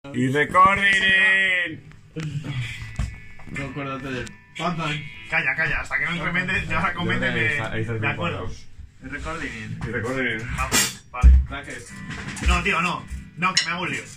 Y recording. No acuérdate del Pantan. Calla, calla, hasta que no implementes, ya la comente me acuerdo. El recording. Y recording. Vamos, vale. Trajes. No, tío, no. No, que me hago un lío.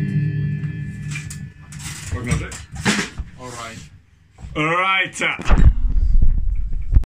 Pues no sé. Alright. Alright.